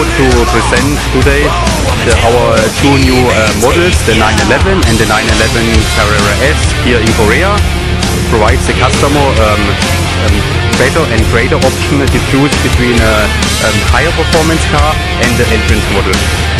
to present today our two new models, the 911 and the 911 Carrera S here in Korea. Provides the customer better and greater option to choose between a higher performance car and the entrance model.